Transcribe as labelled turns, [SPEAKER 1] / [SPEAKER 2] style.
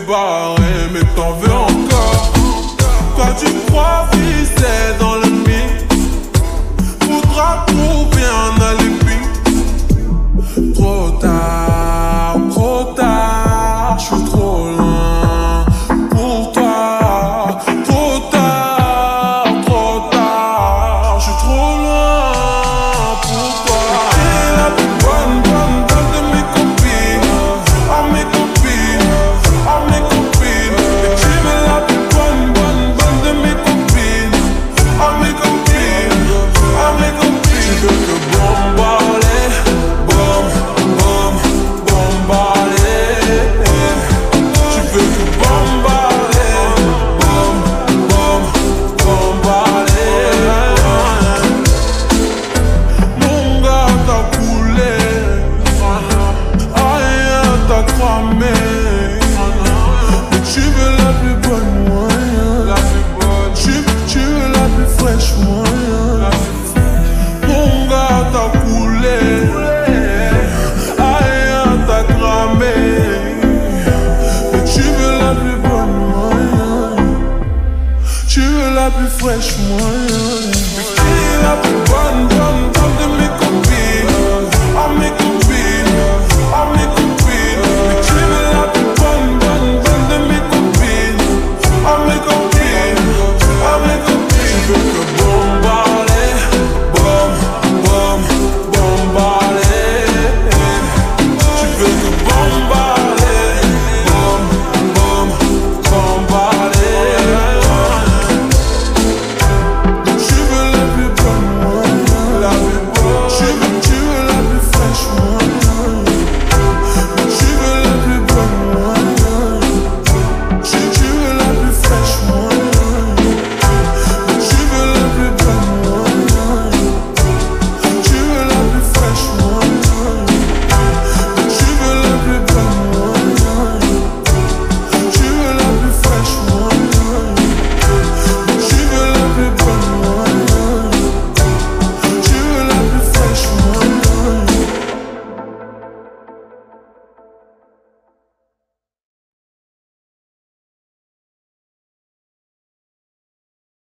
[SPEAKER 1] barré, mais t'en veux encore. Toi tu crois viser dans le mix, faudra trouver un alibi. Trop tard, je suis trop loin pour toi. Trop tard, je suis trop loin pour toi. T'es la plus bonne de mes copines, oh mes copines, oh mes copines. Et tu es la plus bonne de mes copines, oh mes copines, oh mes copines. Tu veux que bombarder, tu veux que bombarder, bombarder. Mon gars t'a coulé, rien t'a cramé. Mais tu veux la plus bonne, moyen. Tu veux la plus fraîche, moyen. Mon gars t'a coulé, rien t'a cramé. Mais tu veux la plus bonne, moyen. Tu veux la plus fraîche, moyen.